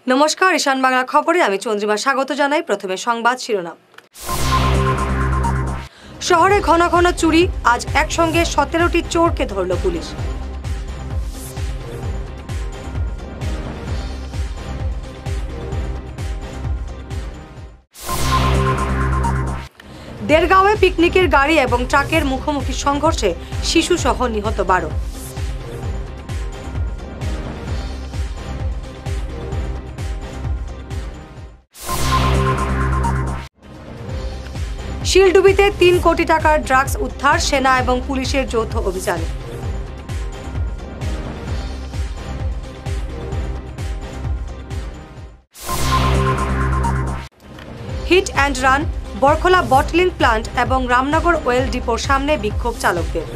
নমস্কার, ঈশান বাংলা খবরে আমি চন্দ্রিমা স্বাগত জানাই। প্রথমে সংবাদ শিরোনাম। শহরে ঘন ঘন চুরি, আজ একসঙ্গে 17টি চোরকে ধরল পুলিশ। দেরগাঁওয়ে পিকনিকের গাড়ি এবং ট্রাকের মুখোমুখি সংঘর্ষে শিশুসহ নিহত 12। শিলডুবিতে 3 কোটি টাকার ড্রাগস উদ্ধার, সেনা এবং পুলিশের যৌথ অভিযানে। Hit and run, Barkhola bottling plant এবং রামনগর ওয়েল ডিপোর সামনে বিক্ষোভ চালকদের।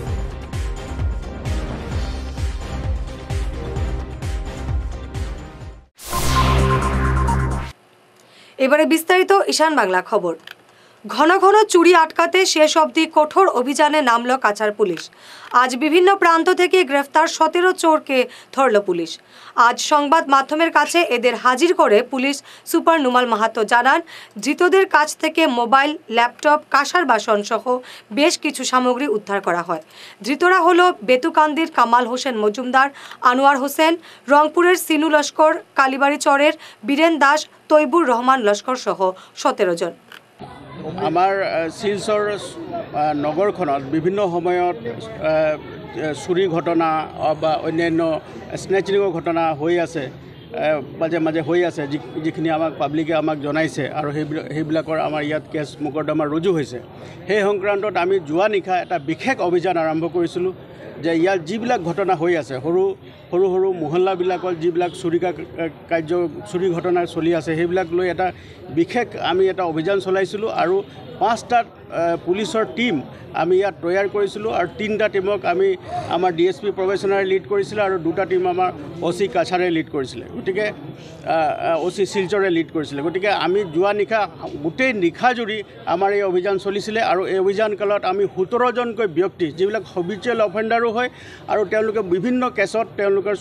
এবারে বিস্তারিত ঈশান বাংলা খবর। ঘন ঘন চুরি আটকাতে শেষ অবধি কঠোর অভিযানে নামল কাছাড় পুলিশ। আজ বিভিন্ন প্রান্ত থেকে গ্রেফতার 17 চোরকে ধরল পুলিশ। আজ সংবাদ মাধ্যমের কাছে এদের হাজির করে পুলিশ সুপার নুমাল মাহাতো জানান, ধৃতদের কাছ থেকে মোবাইল, ল্যাপটপ, কাঁসার বাসন সহ বেশ কিছু সামগ্রী উদ্ধার করা হয়। ধৃতরা হলো বেতুকান্দির কামাল হোসেন মজুমদার, আনোয়ার হোসেন, রংপুরের সিনু লস্কর, কালীবাড়ি চরের বীরেন দাস, তৈবুর রহমান লস্কর সহ 17 জন। আমাৰ শিলচৰ নগৰখনত বিভিন্ন সময়ত চুৰি ঘটনা বা অন্যান্য স্নেচিঙৰ ঘটনা হৈ আছে, মাজে মাজে হৈ আছে, যিখিনি আমাক পাব্লিকে আমাক জনাইছে আৰু সেইবিলাকৰ আমাৰ ইয়াত কেছ মোকৰ্দমা ৰুজু হৈছে। সেই সংক্ৰান্তত আমি যোৱা নিশা এটা বিশেষ অভিযান আৰম্ভ কৰিছিলোঁ যে ইয়াত যিবিলাক ঘটনা হৈ আছে, সৰু সৰু মহল্লাবিলাকত যিবিলাক চুৰি ঘটনা চলি আছে, সেইবিলাক লৈ এটা বিশেষ আমি এটা অভিযান চলাইছিলোঁ আৰু 5টা পুলিচৰ টীম আমি ইয়াত তৈয়াৰ কৰিছিলোঁ আৰু 3টা টীমক আমি আমাৰ DSP প্ৰবেশনাৰে লিড কৰিছিলোঁ আৰু 2টা টীম আমাৰ OC কাছাৰে লিড কৰিছিলে, গতিকে OC শিলচৰে লিড কৰিছিলে। গতিকে আমি যোৱা নিশা গোটেই নিশা জুৰি আমাৰ এই অভিযান চলিছিলে আৰু এই অভিযান কালত আমি 17জনকৈ ব্যক্তি যিবিলাক হবিচুৱেল অফেণ্ডাৰো হয় আৰু তেওঁলোকে বিভিন্ন কেছত তেওঁলোকৰ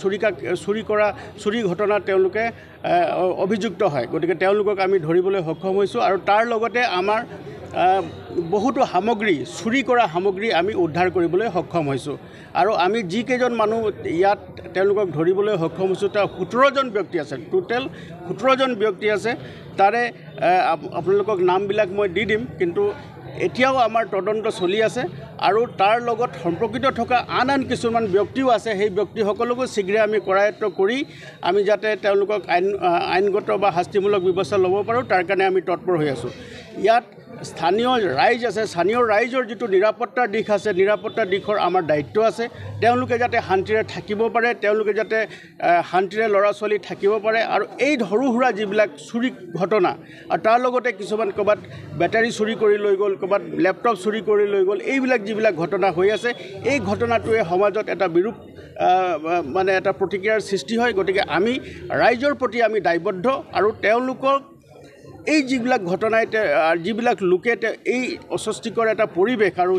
চুৰি ঘটনাত তেওঁলোকে অভিযুক্ত হয়। গতিকে তেওঁলোকক আমি ধৰিবলৈ সক্ষম হৈছোঁ আৰু তাৰ লগতে আমাৰ বহুতো সামগ্ৰী, চুৰি কৰা সামগ্ৰী আমি উদ্ধাৰ কৰিবলৈ সক্ষম হৈছোঁ আৰু আমি যিকেইজন মানুহ ইয়াত তেওঁলোকক ধৰিবলৈ সক্ষম হৈছোঁ তাৰ 17জন ব্যক্তি আছে, টোটেল 17জন ব্যক্তি আছে। তাৰে আপোনালোকক নামবিলাক মই দি দিম, কিন্তু এতিয়াও আমাৰ তদন্ত চলি আছে আৰু তাৰ লগত সম্পৰ্কিত থকা আন কিছুমান ব্যক্তিও আছে। সেই ব্যক্তিসকলকো শীঘ্ৰে আমি কৰায়ত্ব কৰি আমি যাতে তেওঁলোকক আইনগত বা শাস্তিমূলক ব্যৱস্থা ল'ব পাৰোঁ, তাৰ কাৰণে আমি তৎপৰ হৈ আছোঁ। ইয়াত স্থানীয় ৰাইজ আছে, স্থানীয় ৰাইজৰ যিটো নিৰাপত্তাৰ দিশ আছে, নিৰাপত্তাৰ দিশৰ আমাৰ দায়িত্ব আছে। তেওঁলোকে যাতে শান্তিৰে থাকিব পাৰে, তেওঁলোকে যাতে শান্তিৰে ল'ৰা ছোৱালী থাকিব পাৰে আৰু এই সৰু সুৰা যিবিলাক চুৰি ঘটনা আৰু তাৰ লগতে কিছুমান ক'ৰবাত বেটাৰী চুৰি কৰি লৈ গ'ল, ক'ৰবাত লেপটপ চুৰি কৰি লৈ গ'ল, এইবিলাক যিবিলাক ঘটনা হৈ আছে, এই ঘটনাটোৱে সমাজত এটা বিৰূপ মানে এটা প্ৰতিক্ৰিয়াৰ সৃষ্টি হয়। গতিকে আমি ৰাইজৰ প্ৰতি আমি দায়বদ্ধ আৰু তেওঁলোকক এই যিবিলাক ঘটনাই যিবিলাক লোকে এই অস্বস্তিকৰ এটা পৰিৱেশ আৰু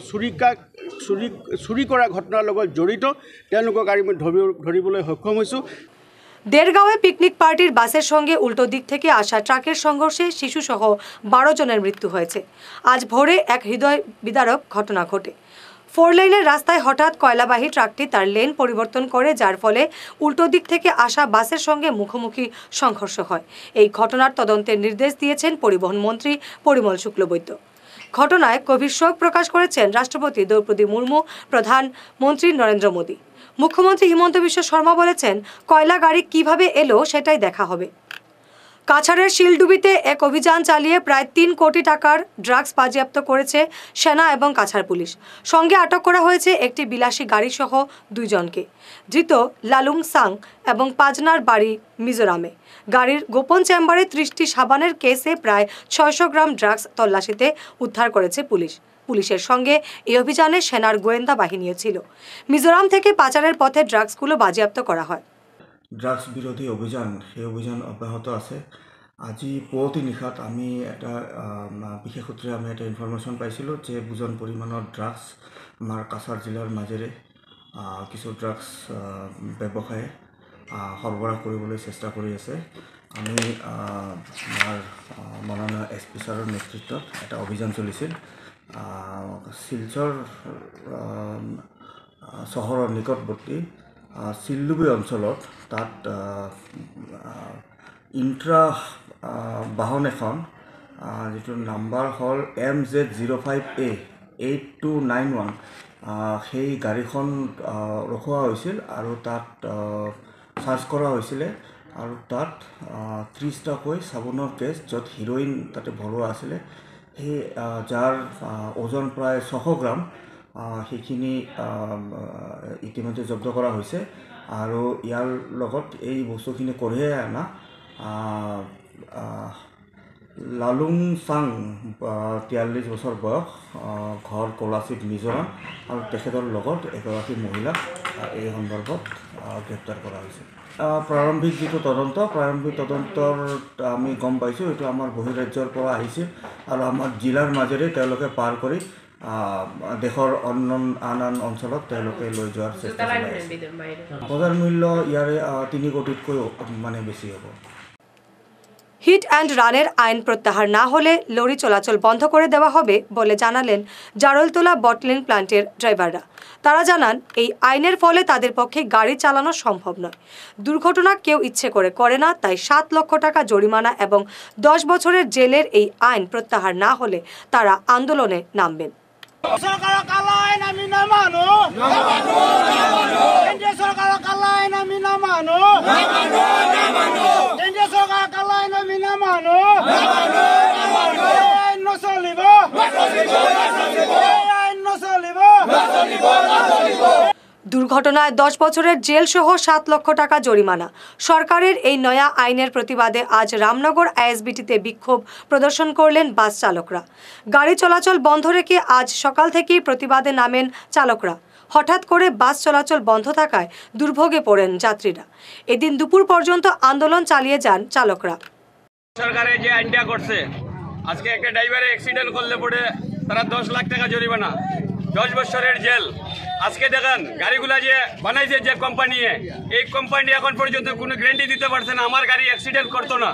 চুৰি কৰা ঘটনাৰ লগত জড়িত, তেওঁলোকক আমি ধৰিবলৈ সক্ষম হৈছোঁ। দেরগাঁওয়ে পিকনিক পার্টির বাসের সঙ্গে উল্টো দিক থেকে আসা ট্রাকের সংঘর্ষে শিশুসহ 12 জনের মৃত্যু হয়েছে। আজ ভোরে এক হৃদয় বিদারক ঘটনা ঘটে। 4 লেনের রাস্তায় হঠাৎ কয়লাবাহী ট্রাকটি তার লেন পরিবর্তন করে, যার ফলে উল্টো দিক থেকে আসা বাসের সঙ্গে মুখোমুখি সংঘর্ষ হয়। এই ঘটনার তদন্তের নির্দেশ দিয়েছেন পরিবহন মন্ত্রী পরিমল শুক্লবৈদ্য। ঘটনায় গভীর শোক প্রকাশ করেছেন রাষ্ট্রপতি দ্রৌপদী মুর্মু, প্রধানমন্ত্রী নরেন্দ্র মোদী। মুখ্যমন্ত্রী হিমন্ত বিশ্ব শর্মা বলেছেন, কয়লা গাড়ি কিভাবে এলো সেটাই দেখা হবে। কাছাড়ের শিলডুবিতে এক অভিযান চালিয়ে প্রায় 3 কোটি টাকার ড্রাগস বাজেয়াপ্ত করেছে সেনা এবং কাছাড় পুলিশ। সঙ্গে আটক করা হয়েছে একটি বিলাসী গাড়ি সহ 2 জনকে। ধৃত লালুং সাং এবং পাজনার বাড়ি মিজোরামে। গাড়ির গোপন চেম্বারে 30টি সাবানের কেসে প্রায় 600 গ্রাম ড্রাগস তল্লাশিতে উদ্ধার করেছে পুলিশ। পুলিশের সঙ্গে এই অভিযানে সেনার গোয়েন্দা বাহিনীও ছিল। মিজোরাম থেকে পাচারের পথে ড্রাগসগুলো বাজেয়াপ্ত করা হয়। ড্রাগস বিৰোধী অভিযান, সেই অভিযান অব্যাহত আছে। আজি পুৱতি নিশাত আমি এটা বিশেষ সূত্ৰে আমি এটা ইনফৰমেশ্যন পাইছিলোঁ যে বুজন পৰিমাণৰ ড্ৰাগছ আমাৰ কাছাৰ জিলাৰ মাজেৰে কিছু ড্ৰাগছ ব্যৱসায়ে সৰবৰাহ কৰিবলৈ চেষ্টা কৰি আছে। আমি আমাৰ মাননীয় SP ছাৰৰ নেতৃত্বত এটা অভিযান চলিছিল। শিলচৰ চহৰৰ নিকটৱৰ্তী চিল্লুবি অঞ্চলত তাত ইন্ট্ৰা বাহন এখন যিটো নাম্বাৰ হ'ল MZ05A8291 সেই গাড়ীখন ৰখোৱা হৈছিল আৰু তাত চাৰ্চ কৰা হৈছিলে আৰু তাত 30টাকৈ চাবোনৰ কেছ য'ত হিৰ'ইন তাতে ভৰোৱা আছিলে সেই যাৰ ওজন প্ৰায় 600 গ্ৰাম সেইখিনি ইতিমধ্যে জব্দ কৰা হৈছে আৰু ইয়াৰ লগত এই বস্তুখিনি কঢ়িয়াই অনা লালুং চাং 43 বছৰ বয়স, ঘৰ কলাচিত মিজোৰাম আৰু তেখেতৰ লগত এগৰাকী মহিলাক এই সন্দৰ্ভত গ্ৰেপ্তাৰ কৰা হৈছে। প্ৰাৰম্ভিক যিটো প্ৰাৰম্ভিক তদন্তৰ আমি গম পাইছোঁ এইটো আমাৰ বহিৰাজ্যৰ পৰা আহিছে আৰু আমাৰ জিলাৰ মাজেৰে তেওঁলোকে পাৰ কৰি দেশৰ আন আন অঞ্চলত তেওঁলোকে লৈ যোৱাৰ চেষ্টা চলাই আছে। বজাৰ মূল্য ইয়াৰে 3 কোটিতকৈও মানে বেছি হ'ব। হিট অ্যান্ড রানের আইন প্রত্যাহার না হলে লরি চলাচল বন্ধ করে দেওয়া হবে বলে জানালেন জারলতলা বটলিং প্ল্যান্টের ড্রাইভাররা। তারা জানান এই আইনের ফলে তাদের পক্ষে গাড়ি চালানো সম্ভব নয়। দুর্ঘটনা কেউ ইচ্ছে করে না, তাই 7 লক্ষ টাকা জরিমানা এবং 10 বছরের জেলের এই আইন প্রত্যাহার না হলে তারা আন্দোলনে নামবেন। দুর্ঘটনায় 10 বছরের জেল সহ 7 লক্ষ টাকা জরিমানা। সরকারের এই নয়া আইনের প্রতিবাদে আজ রামনগর আইএসবিটিতে বিক্ষোভ প্রদর্শন করলেন বাস চালকরা। গাড়ি চলাচল বন্ধ রেখে আজ সকাল থেকেই প্রতিবাদে নামেন চালকরা। হঠাৎ করে বাস চলাচল বন্ধ থাকায় দুর্ভোগে পড়েন যাত্রীরা। এদিন দুপুর পর্যন্ত আন্দোলন চালিয়ে যান চালকরা। সরকারে যে আইনটা করছে, আজকে একটা ড্রাইভারে অ্যাক্সিডেন্ট করলে পড়ে তারা 10 লাখ টাকা জরিমানা, 10 বছরের জেল। আজকে দেখেন গাড়িগুলা যে বানাইছে যে কোম্পানি, এই কোম্পানি এখন পর্যন্ত কোনো গ্যারান্টি দিতে পারছে না আমার গাড়ি অ্যাক্সিডেন্ট করতো না।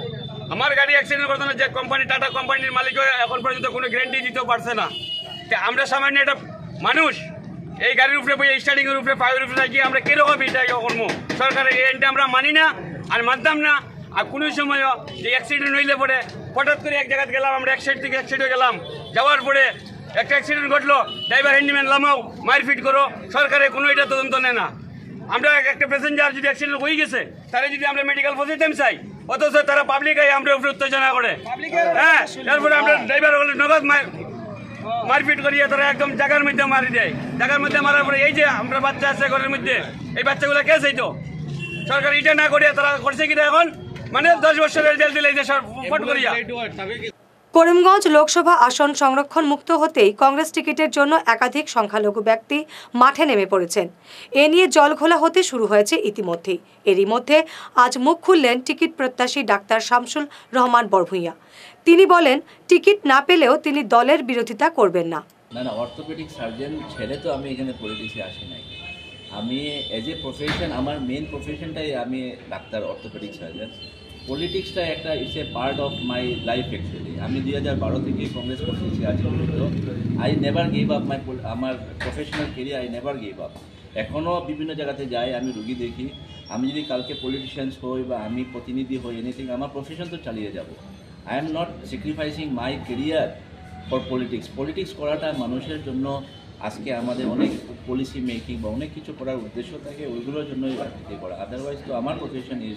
যে কোম্পানি টাটা কোম্পানির মালিক এখন পর্যন্ত কোনো গ্যারান্টি দিতে পারছে না। আমরা সামান্য একটা মানুষ এই গাড়ির উপরে বই স্টার্টিং এর উপরে পায়ের উপরে থাকি, আমরা কিরকম এটা করবো? সরকারের এই আইনটা আমরা মানি না আর মানতাম না। আর কোনো সময় যে অ্যাক্সিডেন্ট হইলে পরে হঠাৎ করে এক জায়গায় গেলাম, আমরা এক সাইড থেকে এক সাইডে গেলাম, যাওয়ার পরে একটা অ্যাক্সিডেন্ট ঘটলো, ড্রাইভার হ্যান্ডিম্যান লামাও মারপিট করো, সরকারের কোনো এটা তদন্ত নেয় না। আমরা একটা প্যাসেঞ্জার যদি অ্যাক্সিডেন্ট হয়ে গেছে তারা যদি আমরা মেডিকেল পৌঁছাইতাম চাই, অথচ তারা পাবলিক আমরা উপরে উত্তেজনা করে। হ্যাঁ, তারপরে আমরা ড্রাইভার হলে নগদ মারপিট করিয়ে তারা একদম জায়গার মধ্যে মারি দেয়। জায়গার মধ্যে মারার পরে এই যে আমরা বাচ্চা আছে ঘরের মধ্যে, এই বাচ্চাগুলো কে চাইতো? সরকার এটা না করে তারা করছে কিনা এখন, মানে 10 বছরের জেল দিলে ফট করিয়া। করিমগঞ্জ লোকসভা আসন সংরক্ষণ মুক্ত হতেই কংগ্রেস টিকিটের জন্য একাধিক সংখ্যালঘু ব্যক্তি মাঠে নেমে পড়েছেন। এ নিয়ে জলঘোলা হতে শুরু হয়েছে ইতিমধ্যেই। এরই মধ্যে আজ মুখ খুললেন টিকিট প্রত্যাশী ডাক্তার শামসুল রহমান বরভূঁইয়া। তিনি বলেন, টিকিট না পেলেও তিনি দলের বিরোধিতা করবেন না। অর্থোপেডিক সার্জন ছেড়ে তো আমি এখানে পলিটিক্সে আসি নাই। আমি এজ এ প্রফেশন, আমার মেন প্রফেশনটাই আমি ডাক্তার, অর্থোপেডিক সার্জন। পলিটিক্সটা একটা it's a part of my life actually. আমি 2012 থেকে কংগ্রেস করতেছি আজ পর্যন্ত। আই নেভার গিভ আপ আমার professional career, I never give up. এখনও বিভিন্ন জায়গাতে যাই, আমি রুগী দেখি। আমি যদি কালকে পলিটিশিয়ানস হই বা আমি প্রতিনিধি হই, এনিথিং, আমার প্রফেশন তো চালিয়ে যাব। I am not sacrificing my career for politics. Politics করাটা মানুষের জন্য, আজকে আমাদের অনেক পলিসি মেকিং বা অনেক কিছু করার উদ্দেশ্য থাকে, ওইগুলোর জন্যই রাজনীতি করা। আদারওয়াইজ তো আমার প্রফেশন ইজ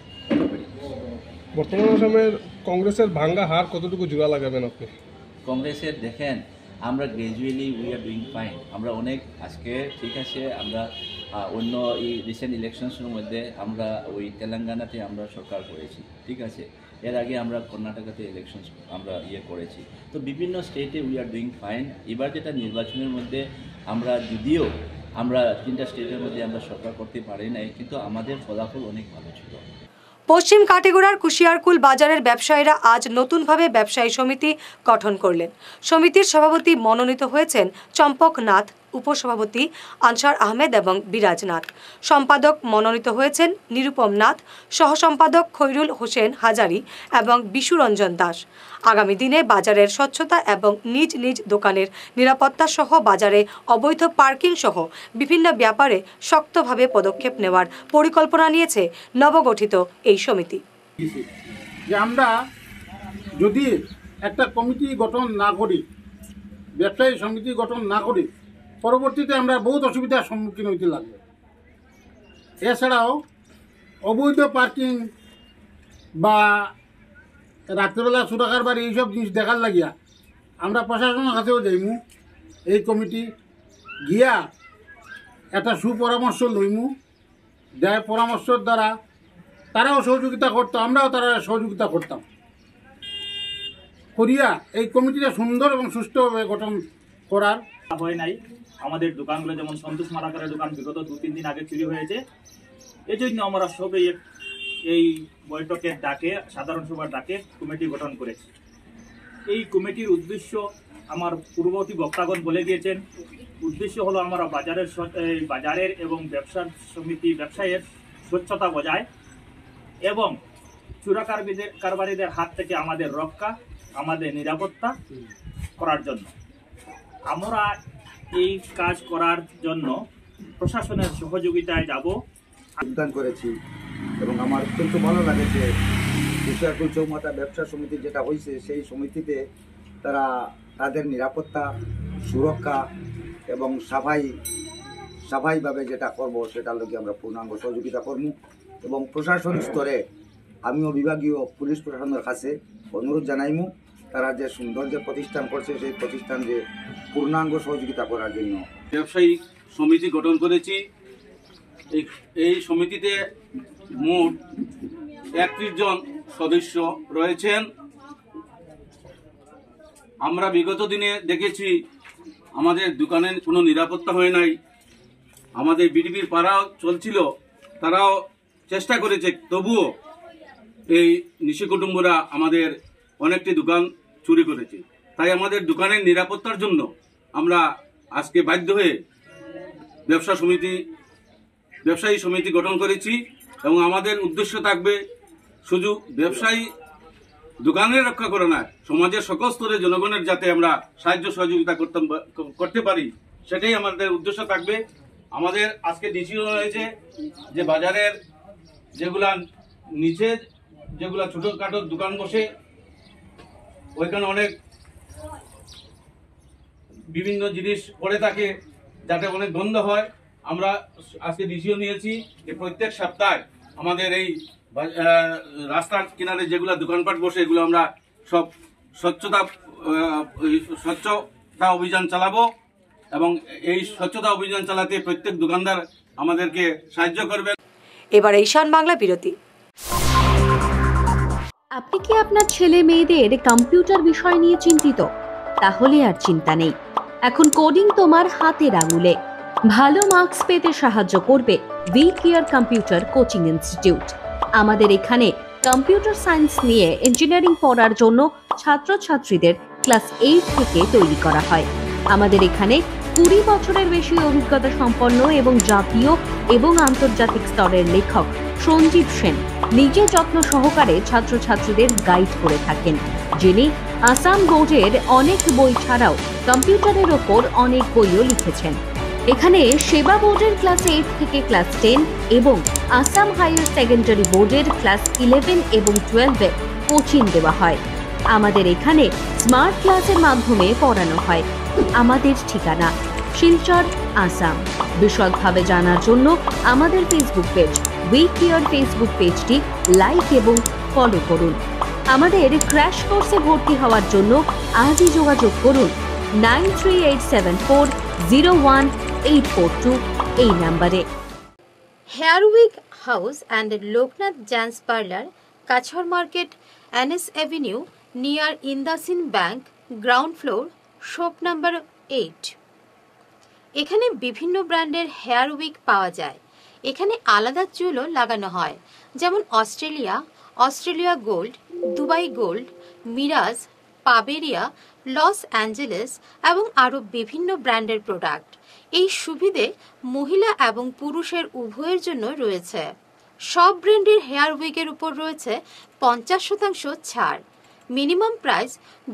বর্তমান সময়ের কংগ্রেসের ভাঙ্গা হার কতটুকু জোড়া লাগাবেন আপনি? কংগ্রেসের দেখেন, আমরা gradually we are doing fine. আমরা অনেক আজকে ঠিক আছে, আমরা অন্য এই রিসেন্ট ইলেকশনসের মধ্যে আমরা ওই তেলেঙ্গানাতে আমরা সরকার করেছি, ঠিক আছে। এর আগে আমরা কর্ণাটকাতে ইলেকশনস আমরা করেছি। তো বিভিন্ন স্টেটে উই আর ডুইং ফাইন। এবার যেটা নির্বাচনের মধ্যে আমরা যদিও আমরা 3টা স্টেটের মধ্যে আমরা সরকার করতে পারি নাই, কিন্তু আমাদের ফলাফল অনেক ভালো ছিল। পশ্চিম কাটিগড়ার কুশিয়ারকুল বাজারের ব্যবসায়ীরা আজ নতুনভাবে ব্যবসায়ী সমিতি গঠন করলেন। সমিতির সভাপতি মনোনীত হয়েছেন চম্পক নাথ উপসভাপতি আনসার আহমেদ এবং বিরাজ নাথ। সম্পাদক মনোনীত হয়েছেন নিরুপম নাথ, সহসম্পাদক খৈরুল হোসেন হাজারি এবং বিশুরঞ্জন দাস। আগামী দিনে বাজারের স্বচ্ছতা এবং নিজ নিজ দোকানের নিরাপত্তা সহ বাজারে অবৈধ পার্কিং সহ বিভিন্ন ব্যাপারে শক্তভাবে পদক্ষেপ নেওয়ার পরিকল্পনা নিয়েছে নবগঠিত এই সমিতি। যে আমরা যদি একটা কমিটি গঠন না করি, ব্যবসায়ী সমিতি গঠন না করি, পরবর্তীতে আমরা বহুত অসুবিধার সম্মুখীন হইতে লাগবে। এছাড়াও অবৈধ পার্কিং বা রাত্রিবেলা সুরাকার বাড়ি এইসব জিনিস দেখার লাগিয়া আমরা প্রশাসনের কাছেও যাইমু, এই কমিটি গিয়া একটা সুপরামর্শ লইমু, যার পরামর্শের দ্বারা তারাও সহযোগিতা করতো, আমরাও তারা সহযোগিতা করতাম করিয়া এই কমিটিটা সুন্দর এবং সুষ্ঠুভাবে গঠন করার হয় নাই। আমাদের দোকানগুলো যেমন সন্তোষ মালাকারের দোকান বিগত 2-3 দিন আগে চুরি হয়েছে, এই জন্য আমরা সবাই এই বৈঠকের ডাকে, সাধারণ সভার ডাকে কমিটি গঠন করেছি। এই কমিটির উদ্দেশ্য আমার পূর্ববর্তী বক্তাগণ বলে গিয়েছেন। উদ্দেশ্য হলো আমরা বাজারের এবং ব্যবসায়ের স্বচ্ছতা বজায় এবং কারবারিদের হাত থেকে আমাদের রক্ষা, আমাদের নিরাপত্তা করার জন্য। আমরা এই কাজ করার জন্য প্রশাসনের সহযোগিতায় যাব। যোগদান করেছি এবং আমার অত্যন্ত ভালো লাগে যে বিষয়কুল চৌমাথা ব্যবসা সমিতি যেটা হয়েছে, সেই সমিতিতে তারা তাদের নিরাপত্তা, সুরক্ষা এবং সাফাইভাবে যেটা করব সেটার লোকে আমরা পূর্ণাঙ্গ সহযোগিতা করব। এবং প্রশাসন স্তরে আমিও বিভাগীয় পুলিশ প্রশাসনের কাছে অনুরোধ জানাইমু, তারা যে সুন্দর যে প্রতিষ্ঠান করছে সেই প্রতিষ্ঠান যে পূর্ণাঙ্গ সহযোগিতা করার জন্য। ব্যবসায়ী সমিতি গঠন করেছি। এই সমিতিতে মোট 31 জন সদস্য রয়েছেন। আমরা বিগত দিনে দেখেছি আমাদের দোকানে কোনো নিরাপত্তা হয় নাই। আমাদের বিডিবির পাড়াও চলছিল, তারাও চেষ্টা করেছে, তবুও এই নিশি কুটুম্বরা আমাদের অনেকটি দোকান চুরি করেছে। তাই আমাদের দোকানের নিরাপত্তার জন্য আমরা আজকে বাধ্য হয়ে ব্যবসায়ী সমিতি গঠন করেছি এবং আমাদের উদ্দেশ্য থাকবে শুধু ব্যবসায়ী দোকানের রক্ষা করে না, সমাজের সকল স্তরের জনগণের যাতে আমরা সাহায্য সহযোগিতা করতে পারি, সেটাই আমাদের উদ্দেশ্য থাকবে। আমাদের আজকে ডিসিশন হয়েছে যে বাজারের যেগুলা নিচে যেগুলা ছোটখাটো দোকান বসে, ওইখানে অনেক বিভিন্ন জিনিস পড়ে থাকে, যাতে অনেক গন্ধ হয়। আমরা আজকে ডিসিশন নিয়েছি যে প্রত্যেক সপ্তাহে আমাদের এই রাস্তার কিনারে যেগুলো দোকানপাট বসে, এগুলো আমরা সব স্বচ্ছতা অভিযান চালাবো এবং এই স্বচ্ছতা অভিযান চালাতে প্রত্যেক দোকানদার আমাদেরকে সাহায্য করবেন। এবারে ঈশান বাংলা বিরতি। আপনি কি আপনার ছেলে মেয়েদের কম্পিউটার বিষয় নিয়ে চিন্তিত? তাহলে আর চিন্তা নেই, এখন কোডিং তোমার হাতের আঙুলে। ভালো মার্কস পেতে সাহায্য করবে we care computer coaching institute. আমাদের এখানে কম্পিউটার সায়েন্স নিয়ে ইঞ্জিনিয়ারিং পড়ার জন্য ছাত্রছাত্রীদের ক্লাস 8 থেকে তৈরি করা হয়। আমাদের এখানে 20 বছরের বেশি অভিজ্ঞতা সম্পন্ন এবং জাতীয় এবং আন্তর্জাতিক স্তরের লেখক সঞ্জীব সেন নিজে যত্ন সহকারে ছাত্রছাত্রীদের গাইড করে থাকেন, যিনি আসাম বোর্ডের অনেক বই ছাড়াও কম্পিউটারের ওপর অনেক বইও লিখেছেন। এখানে সেবা বোর্ডের ক্লাস 8 থেকে ক্লাস 10 এবং আসাম হায়ার সেকেন্ডারি বোর্ডের ক্লাস 11 এবং 12-এ কোচিং দেওয়া হয়। আমাদের এখানে স্মার্ট ক্লাসের মাধ্যমে পড়ানো হয়। আমাদের ঠিকানা শিলচর, আসাম। বিশদভাবে জানার জন্য আমাদের Facebook page we care Facebook পেজটি লাইক এবং ফলো করুন। আমাদের ক্র্যাশ কোর্সে ভর্তি হওয়ার জন্য আজই যোগাযোগ করুন 9387401842 এই নম্বরে। Hair week house and Loknath gents parlour, Kachar market, NS Avenue, near IndusInd bank, ground floor, shop number 8। এখানে বিভিন্ন ব্র্যান্ডের হেয়ার উইক পাওয়া যায়। এখানে আলাদা চুলও লাগানো হয়, যেমন অস্ট্রেলিয়া গোল্ড, দুবাই গোল্ড, মিরাজ, পাবেরিয়া, লস অ্যাঞ্জেলেস এবং আরও বিভিন্ন ব্র্যান্ডের প্রোডাক্ট। এই সুবিধে মহিলা এবং পুরুষের উভয়ের জন্য রয়েছে। সব ব্র্যান্ডের হেয়ার উইগের উপর রয়েছে 50% ছাড়। মিনিমাম প্রাইস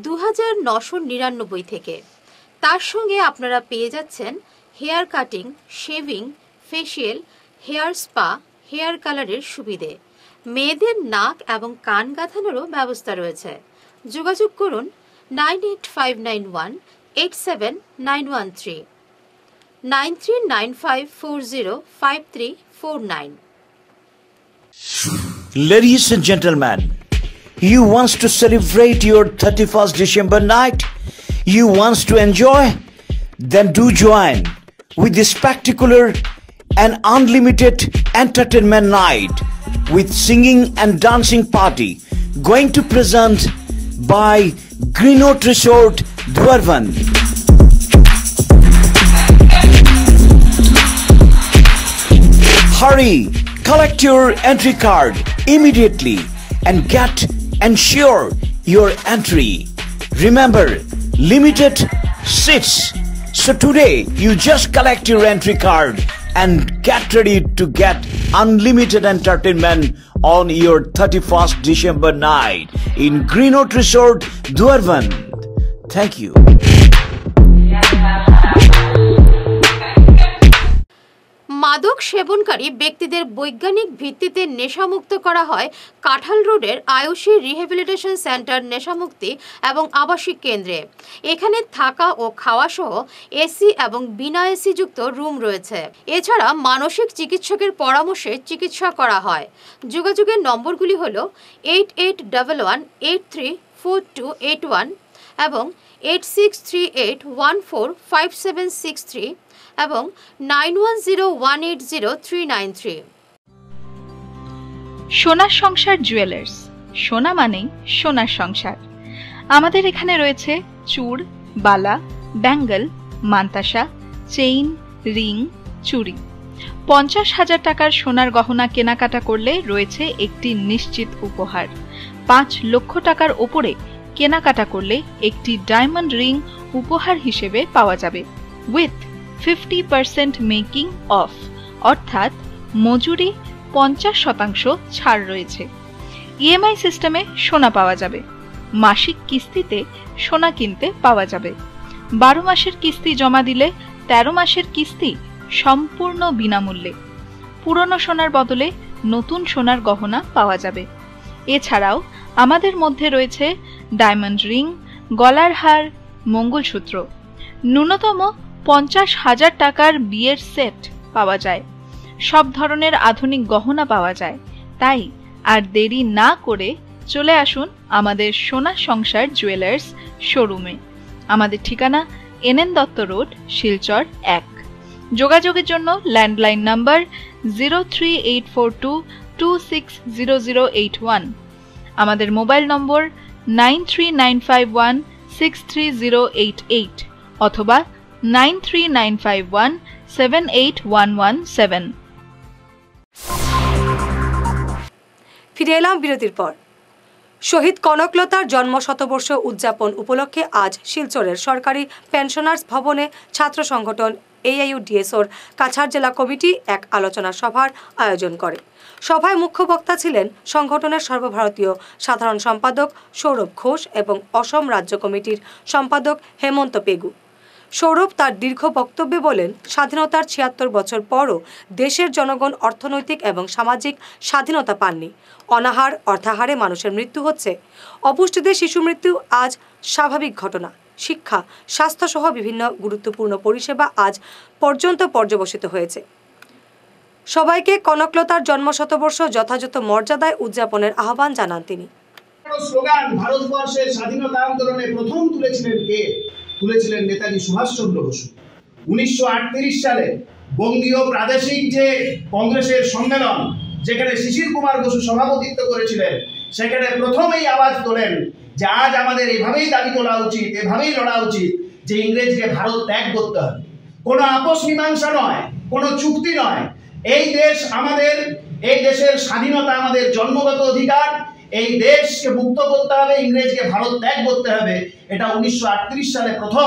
2999 থেকে। তার সঙ্গে আপনারা পেয়ে যাচ্ছেন hair cutting, shaving, facial, hair spa, hair কালারের সুবিধে। মেয়েদের নাক এবং কান গাঁথানোরও ব্যবস্থা রয়েছে। যোগাযোগ করুন 9859187913 9395405349। Ladies and gentlemen, you want to celebrate your 31st December night? You want to enjoy? Then do join with this spectacular and unlimited entertainment night with singing and dancing party going to present by Greenwood Resort, Dwarvan. Hurry, collect your entry card immediately and ensure your entry. Remember, limited seats. So today, you just collect your entry card and get ready to get unlimited entertainment on your 31st December night in Greenwood Resort, Dwarvan. Thank you. মাদক সেবনকারী ব্যক্তিদের বৈজ্ঞানিক ভিত্তিতে নেশামুক্ত করা হয় কাঁঠাল রোডের Ayushi rehabilitation centre নেশামুক্তি এবং আবাসিক কেন্দ্রে। এখানে থাকা ও খাওয়া সহ এসি এবং বিনা এসি যুক্ত রুম রয়েছে। এছাড়া মানসিক চিকিৎসকের পরামর্শে চিকিৎসা করা হয়। যোগাযোগের নম্বরগুলি হল 8811834281 এবং 8638145763 এবং 9101803993। সোনার সংসার জুয়েলার্স, সোনা মানেই সোনার সংসার। আমাদের এখানে রয়েছে চূড়, বালা, ব্যাঙ্গল, মান্তাসা, চেইন, রিং, চুড়ি। 50,000 টাকার সোনার গহনা কেনাকাটা করলে রয়েছে একটি নিশ্চিত উপহার। 5 লক্ষ টাকার ওপরে কেনাকাটা করলে একটি ডায়মন্ড রিং উপহার হিসেবে পাওয়া যাবে উইথ 50% মেকিং অফ, অর্থাৎ মজুরি 50% ছাড় রয়েছে। ইএমআই সিস্টেমে সোনা পাওয়া যাবে। মাসিক কিস্তিতে সোনা কিনতে পাওয়া যাবে। 12 মাসের কিস্তি জমা দিলে 13 মাসের কিস্তি সম্পূর্ণ বিনামূল্যে। পুরনো সোনার বদলে নতুন সোনার গহনা পাওয়া যাবে। এছাড়াও আমাদের মধ্যে রয়েছে ডায়মন্ড রিং, গলার হার, মঙ্গলসূত্র। ন্যূনতম 50,000 টাকার বিয়ের সেট পাওয়া যায়। সব ধরনের আধুনিক গহনা পাওয়া যায়। তাই আর দেরি না করে চলে আসুন আমাদের সোনা সংসার জুয়েলার্স শোরুমে। আমাদের ঠিকানা NN দত্ত রোড, শিলচর 1। যোগাযোগের জন্য ল্যান্ডলাইন নাম্বার 03842260081। আমাদের মোবাইল নম্বর 9395163088 অথবা 9395178117। ফিরে এলাম বিরতির পর। শহীদ কনকলতার জন্ম শতবর্ষ উদযাপন উপলক্ষে আজ শিলচরের সরকারি পেনশনার্স ভবনে ছাত্র সংগঠন AIUDSOর কাছাড় জেলা কমিটি এক আলোচনা সভার আয়োজন করে। সভায় মুখ্য বক্তা ছিলেন সংগঠনের সর্বভারতীয় সাধারণ সম্পাদক সৌরভ ঘোষ এবং অসম রাজ্য কমিটির সম্পাদক হেমন্ত পেগু। সৌরভ তার দীর্ঘ বক্তব্যে বলেন, স্বাধীনতার ৭৬ বছর পরও দেশের জনগণ অর্থনৈতিক এবং সামাজিক স্বাধীনতা পাননি। অনাহার, অর্থাহারে মানুষের মৃত্যু হচ্ছে। অপুষ্টিতে শিশু মৃত্যু আজ স্বাভাবিক ঘটনা। শিক্ষা, স্বাস্থ্যসহ বিভিন্ন গুরুত্বপূর্ণ পরিষেবা আজ পর্যন্ত পর্যবসিত হয়েছে। সবাইকে কনকলতার জন্ম শতবর্ষ যথাযথ মর্যাদায় উদযাপনের আহ্বান জানান তিনি। স্লোগান ভারতবর্ষের স্বাধীনতা আন্দোলনে প্রথম তুলেছিলেন কে? তুলেছিলেন নেতাজি সুভাষচন্দ্র বসু। 1938 সালে বঙ্গীয় প্রাদেশিক যে কংগ্রেসের সম্মেলন, যেখানে শিশির কুমার বসু সভাপতিত্ব করেছিলেন, সেখানে প্রথমেই আওয়াজ তোলেন যে আজ আমাদের এভাবেই দাবি তোলা উচিত, এভাবেই লড়া উচিত যে ইংরেজকে ভারত ত্যাগ করতে হবে। কোনো আপোষ মীমাংসা নয়, কোনো চুক্তি নয়। এই দেশ আমাদের, এই দেশের স্বাধীনতা আমাদের জন্মগত অধিকার। এই দেশকে মুক্ত করতে হবে, ইংরেজকে ভারত ত্যাগ করতে হবে, এটা 1938 সালে প্রথম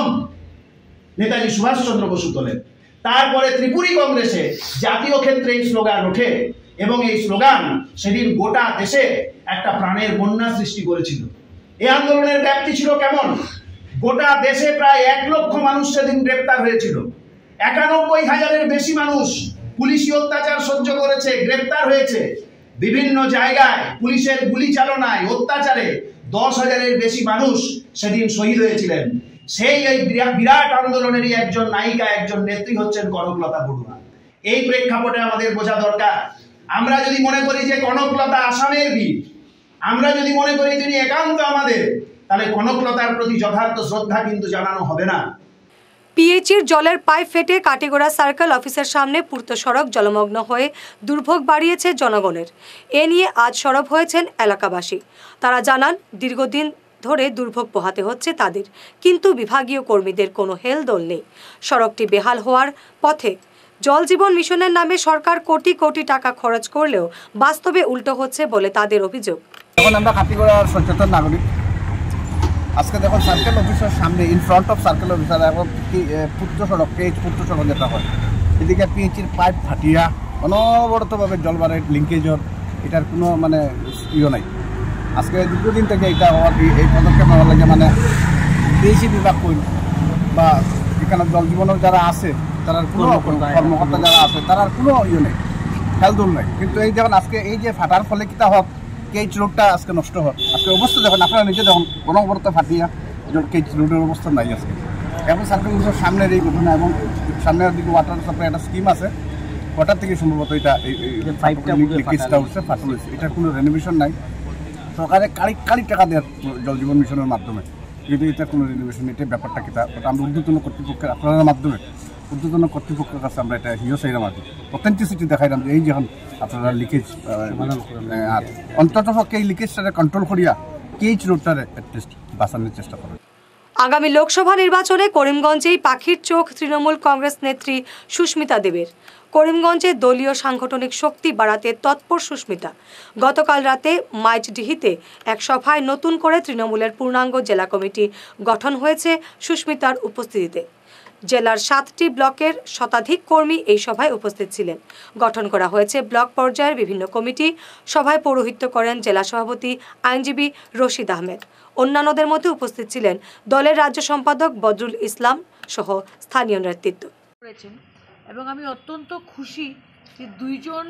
নেতাজি সুভাষচন্দ্র বসু তোলেন। তারপরে ত্রিপুরী কংগ্রেসে জাতীয় ক্ষেত্রে এই স্লোগান ওঠে এবং এই স্লোগান সেদিন গোটা দেশে একটা প্রাণের বন্যা সৃষ্টি করেছিল। এই আন্দোলনের ব্যাপ্তি ছিল কেমন? গোটা দেশে প্রায় 1 লক্ষ মানুষ সেদিন গ্রেপ্তার হয়েছিল। 91,000-এর বেশি মানুষ পুলিশি অত্যাচার সহ্য করেছে, গ্রেপ্তার হয়েছে। বিভিন্ন জায়গায় পুলিশের গুলি চালনায়, অত্যাচারে 10,000-এর বেশি মানুষ সেদিন শহীদ হয়েছিলেন। সেই এই বিরাট আন্দোলনেরই একজন নায়িকা, একজন নেত্রী হচ্ছেন কনকলতা বড়ুয়া। এই প্রেক্ষাপটে আমাদের বোঝা দরকার, আমরা যদি মনে করি যে কনকলতা আসামের বীর, আমরা যদি মনে করি তিনি একান্ত আমাদের, তাহলে কনকলতার প্রতি যথার্থ শ্রদ্ধা কিন্তু জানানো হবে না। পিএইচির জলের পাইপ ফেটে কাটিগড়া সার্কেল অফিসের সামনে পূর্ত সড়ক জলমগ্ন হয়ে দুর্ভোগ বাড়িয়েছে জনগণের। এ নিয়ে আজ সরব হয়েছেন এলাকাবাসী। তারা জানান দীর্ঘদিন ধরে দুর্ভোগ পোহাতে হচ্ছে তাদের, কিন্তু বিভাগীয় কর্মীদের কোনো হেলদোল নেই। সড়কটি বেহাল হওয়ার পথে। জল জীবন মিশনের নামে সরকার কোটি কোটি টাকা খরচ করলেও বাস্তবে উল্টো হচ্ছে বলে তাদের অভিযোগ। এখন আমরা কাটিগড়ার সচেতন নাগরিক। আজকে দেখুন সার্কেল অফিসের সামনে, in front of circle officer এবং পূর্ত সড়ক, পেজ পূর্ত সড়ক যেটা হয়, এদিকে পিএইচির পাইপ ফাটিয়া অনবরতভাবে জল বাড়ে, লিঙ্কেজর, এটার কোনো মানে নাই। আজকে দীর্ঘদিন থেকে এটা এই পদক্ষেপ নেওয়ার লাগে মানে পিএইচি বিভাগ কই বা এখানে জল জীবনের যারা আছে তার কোনো কর্মকর্তা যারা আছে তার কোনো নেই, খেলদুল নেই। কিন্তু এই দেখুন আজকে এই যে ফাটার ফলে কিতা হোক, কেচ রোডটা আজকে নষ্ট হয়। আজকে অবস্থা দেখুন, আপনারা নিজে দেখুন অনবরত ফাটিয়া কেচ রোডের অবস্থা নাই আজকে। এখন সার্কেল অফিসের সামনের এই ঘটনা এবং সামনের দিকে ওয়াটার সাপ্লাই একটা স্কিম আছে, ওয়াটার থেকে সম্ভবত এটা লিকেজটা উঠছে, ফাটল হয়েছে। এটার কোনো রেনোভেশন নাই। সরকারে কারি টাকা দেওয়ার জল জীবন মিশনের মাধ্যমে, কিন্তু এটা কোনো রেনোভেশন, এটা ব্যাপারটা কিতা ওটা আমরা ঊর্ধ্বতন কর্তৃপক্ষের আপনার মাধ্যমে ঊর্ধ্বতন কর্তৃপক্ষের কাছে আমরা এটা হিওসাইরা মাধ্যমে অথেন্টিসিটি দেখাইলাম যে এই যখন আপনারা লিকেজ আর অন্তত পক্ষে এই লিকেজটারে কন্ট্রোল করিয়া কেইচ রোডটারে অ্যাটলিস্ট বাঁচানোর চেষ্টা করেন। আগামী লোকসভা নির্বাচনে করিমগঞ্জেই পাখির চোখ তৃণমূল কংগ্রেস নেত্রী সুস্মিতা দেবের। করিমগঞ্জে দলীয় সাংগঠনিক শক্তি বাড়াতে তৎপর সুস্মিতা। গতকাল রাতে মাইজডিহিতে এক সভায় নতুন করে তৃণমূলের পূর্ণাঙ্গ জেলা কমিটি গঠন হয়েছে সুস্মিতার উপস্থিতিতে। জেলার 7টি ব্লকের শতাধিক কর্মী এই সভায় উপস্থিত ছিলেন। গঠন করা হয়েছে ব্লক পর্যায়ের বিভিন্ন কমিটি। সভায় পৌরোহিত্য করেন জেলা সভাপতি আইনজীবী রশিদ আহমেদ। অন্যান্যদের মধ্যে উপস্থিত ছিলেন দলের রাজ্য সম্পাদক বদরুল ইসলাম সহ স্থানীয় নেতৃত্ব। এবং আমি অত্যন্ত খুশি যে দুইজন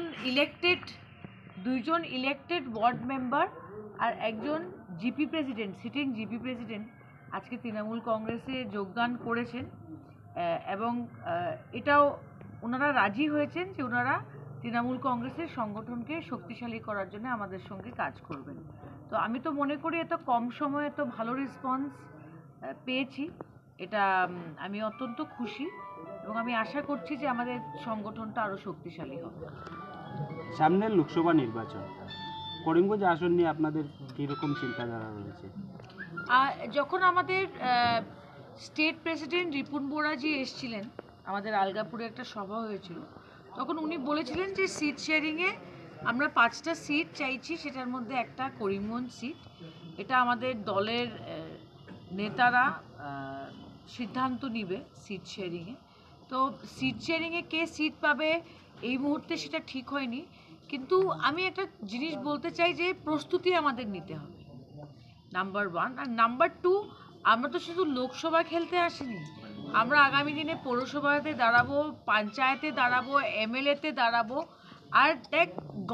ইলেক্টেড ওয়ার্ড মেম্বার আর একজন GP president, sitting GP president আজকে তৃণমূল কংগ্রেসে যোগদান করেছেন এবং এটাও ওনারা রাজি হয়েছেন যে ওনারা তৃণমূল কংগ্রেসের সংগঠনকে শক্তিশালী করার জন্য আমাদের সঙ্গে কাজ করবেন। তো আমি তো মনে করি এত কম সময়ে এত ভালো রেসপন্স পেয়েছি, এটা আমি অত্যন্ত খুশি এবং আমি আশা করছি যে আমাদের সংগঠনটা আরও শক্তিশালী হবে। সামনের লোকসভা নির্বাচন, করিমগঞ্জ আসন নিয়ে আপনাদের কীরকম চিন্তাধারা রয়েছে? যখন আমাদের স্টেট প্রেসিডেন্ট রিপুন বোরাজি এসেছিলেন, আমাদের আলগাপুরে একটা সভা হয়েছিল, তখন উনি বলেছিলেন যে সিট শেয়ারিংয়ে আমরা 5টা সিট চাইছি, সেটার মধ্যে একটা করিমগঞ্জ সিট। এটা আমাদের দলের নেতারা সিদ্ধান্ত নিবে সিট শেয়ারিংয়ে। তো সিট শেয়ারিংয়ে কে সিট পাবে এই মুহূর্তে সেটা ঠিক হয়নি, কিন্তু আমি একটা জিনিস বলতে চাই যে প্রস্তুতি আমাদের নিতে হবে, নাম্বার 1। আর নাম্বার 2, আমরা তো শুধু লোকসভা খেলতে আসিনি, আমরা আগামী দিনে পৌরসভাতে দাঁড়াবো, পঞ্চায়েতে দাঁড়াবো, এমএলএতে দাঁড়াবো। আর দেখ,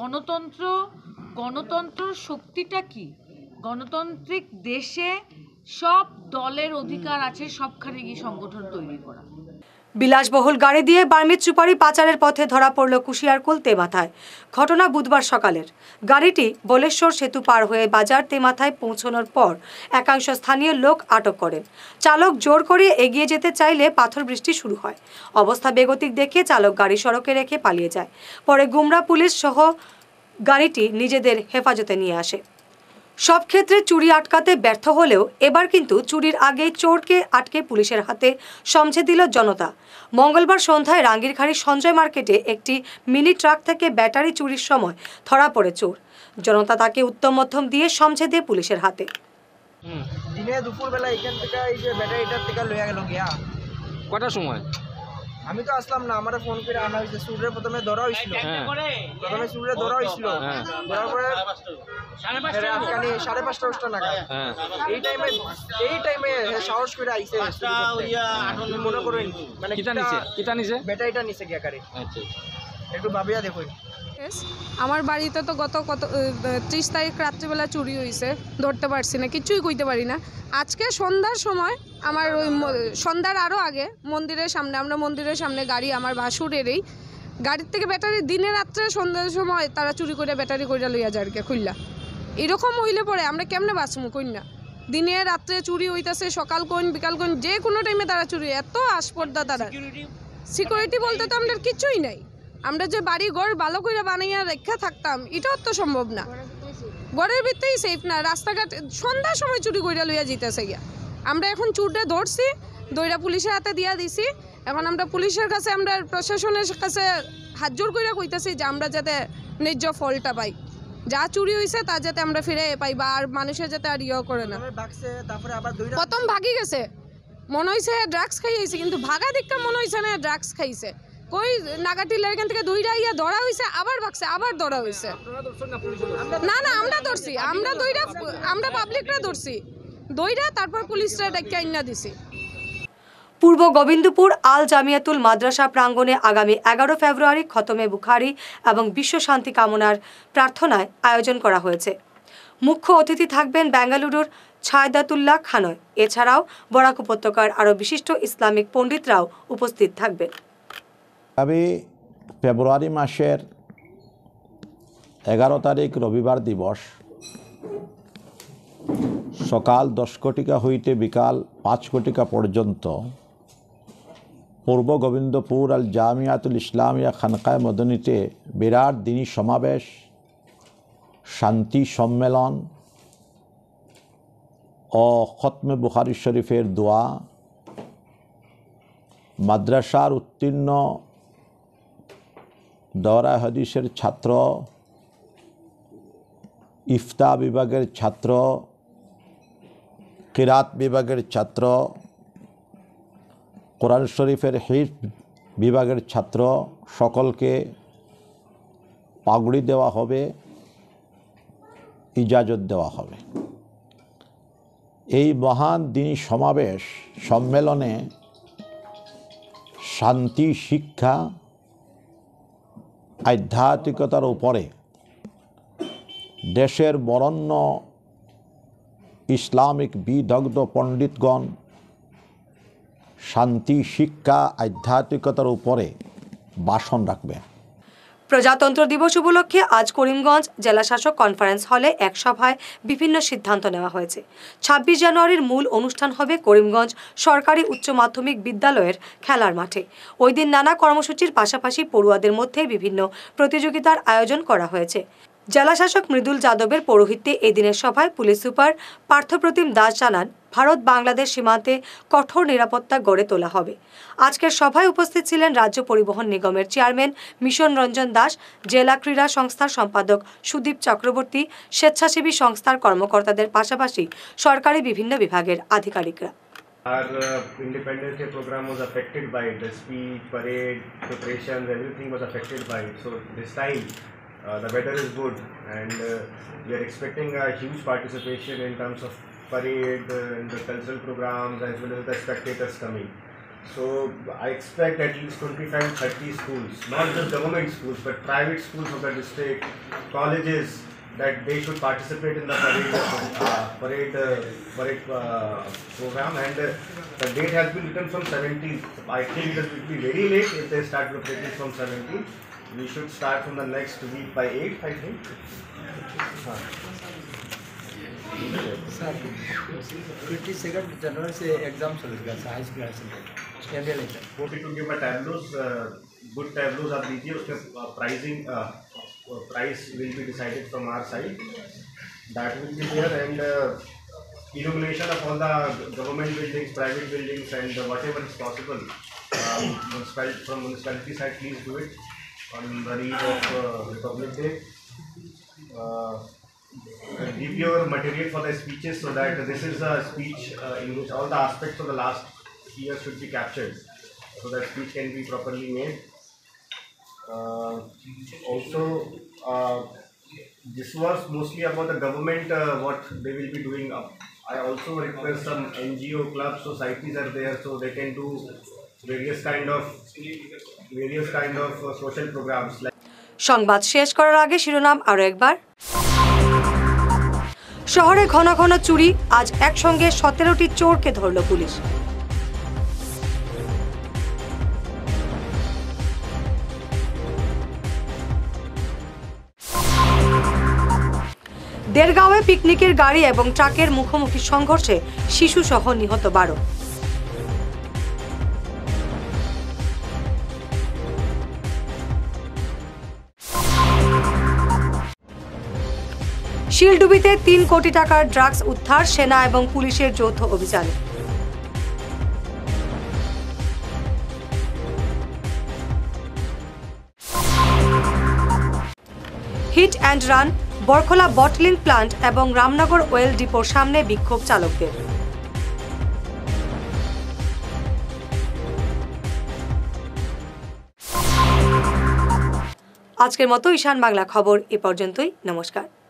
গণতন্ত্র শক্তিটা কি? গণতান্ত্রিক দেশে সব দলের অধিকার আছে সবখানে গিয়ে সংগঠন তৈরি করা। বিলাসবহুল গাড়ি দিয়ে বার্মিজ সুপারি পাচারের পথে ধরা পড়ল কুশিয়ারকুল তেমাথায়। ঘটনা বুধবার সকালের। গাড়িটি বলেশ্বর সেতু পার হয়ে বাজার তেমাথায় পৌঁছানোর পর একাংশ স্থানীয় লোক আটক করেন। চালক জোর করে এগিয়ে যেতে চাইলে পাথর বৃষ্টি শুরু হয়। অবস্থা বেগতিক দেখে চালক গাড়ি সড়কে রেখে পালিয়ে যায়। পরে গুমরা পুলিশ সহ গাড়িটি নিজেদের হেফাজতে নিয়ে আসে। সব ক্ষেত্রে চুরি আটকাতে ব্যর্থ হলেও এবার কিন্তু চুরির আগেই চোরকে আটকে পুলিশের হাতে সমঝে দিল জনতা। মঙ্গলবার সন্ধ্যায় রাঙ্গিরখাড়ি সঞ্জয় মার্কেটে একটি মিনি ট্রাক থেকে ব্যাটারি চুরির সময় ধরা পড়ে চোর। জনতা তাকে উত্তম মধ্যম দিয়ে সমঝে দেয় পুলিশের হাতে। দিনে দুপুরবেলা এখান থেকে এই যে ব্যাটারিটার থেকে লইয়া গেল গিয়া কটার সময়? আমি তো আসলাম না, আমার ফোন করে আনা হয়েছে। সুরে প্রথমে ধরা হয়েছিল, প্রথমে সুরে ধরা হয়েছিল, ধরার পরে 5:30 নাগাদ এই টাইমে সাহস করে আইসে মনে করেন মানে ব্যাটারিটা নিচে গিয়া কারে একটু ভাবিয়া দেখুন। আমার বাড়িতে তো গত 30 তারিখ রাত্রিবেলা চুরি হয়েছে, ধরতে পারছি না, কিছুই কইতে পারি না। আজকে সন্ধ্যার সময় আমার ওই সন্ধ্যার আরও আগে মন্দিরের সামনে, আমরা মন্দিরের সামনে গাড়ি আমার ভাসুরেরই গাড়ির থেকে ব্যাটারি দিনে রাত্রে সন্ধ্যার সময় তারা চুরি করে ব্যাটারি কইরা লইয়া যায় আর কি খুললা। এরকম হইলে পরে আমরা কেমনে বাঁচমু কইনা? দিনে রাত্রে চুরি হইতেছে, সকাল কোন বিকাল কোন যে কোনো টাইমে তারা চুরি, এত আসপর্দা তারা। সিকিউরিটি বলতে তো আমাদের কিছুই নাই। আমরা যে বাড়ি ঘর ভালো করে বানাইয়া রেখা থাকতাম এটাও তো সম্ভব না। ঘরের ভিতরেই সেফ না, রাস্তাঘাট সন্ধ্যার সময় চুরি কইরা লইয়া যেতেছে গিয়া। আমরা এখন চুরটা ধরছি, দইরা পুলিশের হাতে দিয়া দিছি। এখন আমরা পুলিশের কাছে, আমরা প্রশাসনের কাছে হাত জোর কইরা কইতেছি যে আমরা যাতে ন্যায্য ফলটা পাই, যা চুরি হয়েছে তা যাতে আমরা ফিরে পাই বা আর মানুষের যাতে আর ইয়ে করে না। প্রথম ভাগি গেছে, মনে হয়েছে ড্রাগস খাইয়েছে, কিন্তু ভাগা দিকটা মনে হয়েছে না ড্রাগস খাইছে। কই নাগাটিলার এখান থেকে দইরা ইয়া ধরা হয়েছে, আবার ভাগছে, আবার ধরা হয়েছে। না না আমরা ধরছি, আমরা পাবলিকরা ধরছি দইরা, তারপর পুলিশরা ডাইকা আইনা দিছি। পূর্ব গোবিন্দপুর আল জামিয়াতুল মাদ্রাসা প্রাঙ্গণে আগামী 11 ফেব্রুয়ারি খতমে বুখারি এবং বিশ্ব শান্তি কামনার প্রার্থনায় আয়োজন করা হয়েছে। মুখ্য অতিথি থাকবেন বেঙ্গালুরুর ছায়দাতুল্লাহ খানয়। এছাড়াও বরাক উপত্যকার আরও বিশিষ্ট ইসলামিক পণ্ডিতরাও উপস্থিত থাকবেন। আগামী ফেব্রুয়ারি মাসের 11 তারিখ রবিবার দিবস সকাল 10 ঘটিকা হইতে বিকাল 5 ঘটিকা পর্যন্ত পূর্ব গোবিন্দপুর আল জামিয়াতুল ইসলামিয়া খানকায় মদনীতে বিরাট দিনী সমাবেশ, শান্তি সম্মেলন ও খতমে বুখারী শরীফের দোয়া, মাদ্রাসার উত্তীর্ণ দওরা হাদিসের ছাত্র, ইফতা বিভাগের ছাত্র, কিরাত বিভাগের ছাত্র, কোরআন শরীফের হিফজ বিভাগের ছাত্র সকলকে পাগড়ি দেওয়া হবে, ইজাজত দেওয়া হবে। এই মহান দিনী সমাবেশ সম্মেলনে শান্তি, শিক্ষা, আধ্যাত্মিকতার উপরে দেশের বরেণ্য ইসলামিক বিদগ্ধ পণ্ডিতগণ শান্তি, শিক্ষা, আধ্যাত্মিকতার উপরে ভাষণ রাখবেন। প্রজাতন্ত্র দিবস উপলক্ষে আজ করিমগঞ্জ জেলা শাসক কনফারেন্স হলে এক সভায় বিভিন্ন সিদ্ধান্ত নেওয়া হয়েছে। 26 জানুয়ারির মূল অনুষ্ঠান হবে করিমগঞ্জ সরকারি উচ্চ মাধ্যমিক বিদ্যালয়ের খেলার মাঠে। ওই দিন নানা কর্মসূচির পাশাপাশি পড়ুয়াদের মধ্যে বিভিন্ন প্রতিযোগিতার আয়োজন করা হয়েছে। জেলা শাসক মৃদুল যাদবের পৌরোহিত্যে এদিনের সভায় পুলিশ সুপার পার্থপ্রতিম দাস জানান, ভারত বাংলাদেশ সীমান্তে কঠোর নিরাপত্তা গড়ে তোলা হবে। আজকের সভায় উপস্থিত ছিলেন রাজ্য পরিবহন নিগমের চেয়ারম্যান মিশন রঞ্জন দাস, জেলা ক্রীড়া সংস্থার সম্পাদক সুদীপ চক্রবর্তী, স্বেচ্ছাসেবী সংস্থার কর্মকর্তাদের পাশাপাশি সরকারি বিভিন্ন বিভাগের আধিকারিকরা। Our Independence Day program was affected by it. The speech, parade, preparations, everything was affected by it. So this time the weather is good and we are expecting a huge participation in terms of parade, the cultural programs as well as the spectators coming. So I expect at least 25-30 schools, not just government schools but private schools of the district, colleges, that they should participate in the parade program, and the date has been written from 17th. I think it will be very late if they start preparating from 17th. We should start from the next week by 8th, I think. Sir 22 जनवरी से exam चलेगा high school to give a tableaus, good tableaus आप दीजिए, उसके pricing price will be decided from our side. that will be there, and illumination of all the government buildings, private buildings, and whatever is possible. From municipality side, please do it on the eve of Republic Day. Give your material for the speeches, so that this is a speech in which all the aspects of the last year should be captured, so that speech can be properly made. Also, this was mostly about the government, what they will be doing. I also request some NGO clubs, societies are there, so they can do various kind of social programs. সংবাদ শেষ করার আগে শিরোনাম আরো একবার। শহরে ঘন ঘন চুরি, আজ একসঙ্গে 17টি চোরকে ধরল পুলিশ। দেরগাঁওয়ে পিকনিকের গাড়ি এবং ট্রাকের মুখোমুখি সংঘর্ষে শিশুসহ নিহত 12। শিলডুবিতে 3 কোটি টাকার ড্রাগস উদ্ধার, সেনা এবং পুলিশের যৌথ অভিযানে। Hit and run, Barkhola bottling plant এবং রামনগর ওয়েল ডিপোর সামনে বিক্ষোভ চালকদের। আজকের মতো ঈশান বাংলা খবর এ পর্যন্তই। নমস্কার।